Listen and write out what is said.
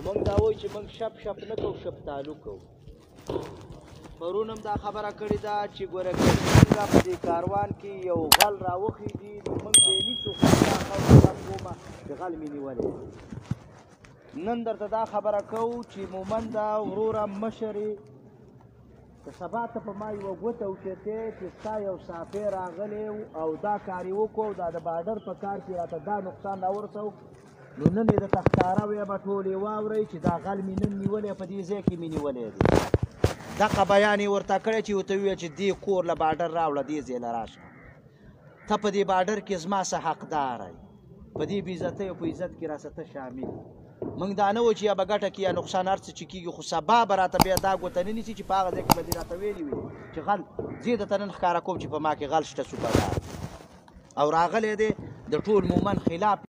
موږ دا وایو چې موږ شپ شپ نه کوو شفتالو کوو. پرون هم دا خبره کړې ده چې ګوره څنګه په دې کاروان کې یو غل راوخېږي نو موږ بې نیسو خو دا خبره کومه چې غل مې نیولی. نن درته دا خبره کوو چې مومنده وروره مشرې که سبا ته په ما یوه ګوته وشتې چې ستا یو صافی راغلی او دا کار یې وکړو دا د بارډر په کار کې راته دا نقصان راورسو نو نن یې درته ښکاره ویمه ټول یې واورئ چې دا غل مې نن نیولی په دې ځای کې مې نیولی دی. دغه بیان یې ورته کړی چې ورته وویل چې دې کور له بارډر راوړه دې ځای له راشه ته په دې بارډر کې زما څه حقدار یې په دې بې عزتۍ او په عزت کې راسه ته شامل. موږ دا نه و چې یا به ګټه کې یا نقصان هر څه چې کېږي خو سبا به راته بیا دا ګوته نه نیسي چې په هغه ځای کې به دې راته ویلي وي چې غل زه یې درته نن ښکاره کوم چې په ما کې غل شته سوپردار او راغلی دی د ټول مومند خلاف